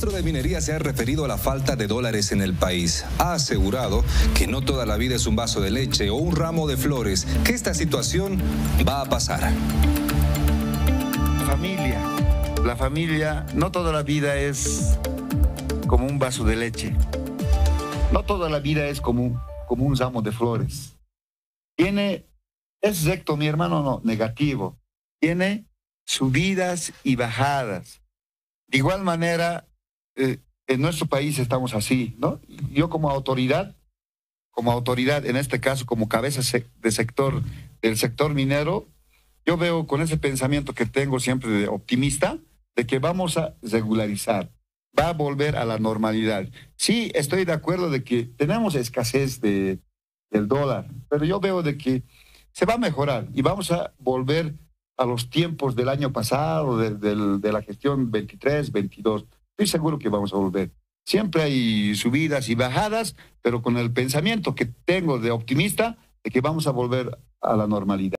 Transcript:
ministro de Minería se ha referido a la falta de dólares en el país. Ha asegurado que no toda la vida es un vaso de leche o un ramo de flores, que esta situación va a pasar. La familia, no toda la vida es como un vaso de leche. No toda la vida es como un ramo de flores. Es recto, mi hermano, no, negativo. Tiene subidas y bajadas. De igual manera, en nuestro país estamos así, ¿no? Yo como autoridad, en este caso como cabeza del sector minero, yo veo con ese pensamiento que tengo siempre de optimista, de que vamos a regularizar, va a volver a la normalidad. Sí, estoy de acuerdo de que tenemos escasez del dólar, pero yo veo de que se va a mejorar y vamos a volver a los tiempos del año pasado, de la gestión 23, 22. Estoy seguro que vamos a volver. Siempre hay subidas y bajadas, pero con el pensamiento que tengo de optimista de que vamos a volver a la normalidad.